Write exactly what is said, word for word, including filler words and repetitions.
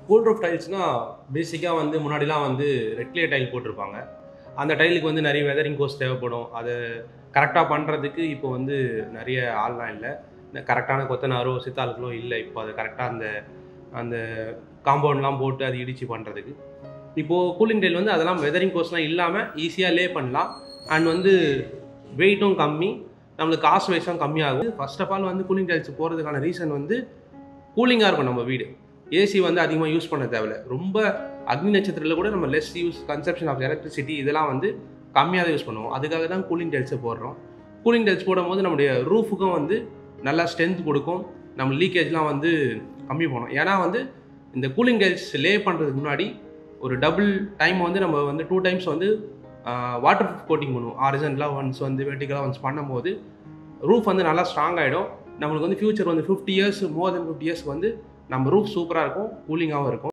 Cool roof டைல்ஸ்னால் பேசிக்காக வந்து முன்னாடிலாம் வந்து ரெட்லே டைல் போட்டிருப்பாங்க. அந்த டைலுக்கு வந்து நிறைய வெதரிங் கோர்ஸ் தேவைப்படும். அதை கரெக்டாக பண்ணுறதுக்கு இப்போ வந்து நிறைய ஆள்லாம் இல்லை. கரெக்டான கொத்தனாரோ சித்தாளுகளோ இல்லை. இப்போ அதை கரெக்டாக அந்த அந்த காம்பவுண்ட்லாம் போட்டு அது இடித்து பண்ணுறதுக்கு. இப்போது கூலிங் டைல் வந்து அதெல்லாம் வெதரிங் கோர்ஸ்லாம் இல்லாமல் ஈஸியாக லே பண்ணலாம். அண்ட் வந்து வெயிட்டும் கம்மி, நம்மளுக்கு காஸ்ட் வைஸும் கம்மியாகும். ஃபர்ஸ்ட் ஆஃப் ஆல் வந்து கூலிங் டைல்ஸ் போகிறதுக்கான ரீசன் வந்து கூலிங்காக இருக்கும் நம்ம வீடு. ஏசி வந்து அதிகமாக யூஸ் பண்ண தேவையில்ல. ரொம்ப அக்னி நட்சத்திரத்தில் கூட நம்ம less use consumption of electricity இதெல்லாம் வந்து கம்மியாக தான் யூஸ் பண்ணுவோம். அதுக்காக தான் கூலிங் டைல்ஸை போடுறோம். கூலிங் டைல்ஸ் போடும்போது நம்முடைய ரூஃபுக்கும் வந்து நல்லா ஸ்ட்ரென்த் கொடுக்கும். நம்ம லீக்கேஜ்லாம் வந்து கம்மி பண்ணும். ஏன்னா வந்து இந்த கூலிங் டைல்ஸ் லே பண்ணுறதுக்கு முன்னாடி ஒரு டபுள் டைம் வந்து நம்ம வந்து டூ டைம்ஸ் வந்து வாட்டர் ப்ரூஃப் கோட்டிங் பண்ணுவோம். ஹாரிசான்டலாக ஒன்ஸ் வந்து வெர்டிகலாக ஒன்ஸ் பண்ணும்போது ரூஃப் வந்து நல்லா ஸ்ட்ராங் ஆகிடும். நம்மளுக்கு வந்து ஃபியூச்சர் வந்து fifty years more then fifty இயர்ஸ்க்கு வந்து நம்ம ரூஃப் சூப்பராக இருக்கும், கூலிங்காகவும் இருக்கும்.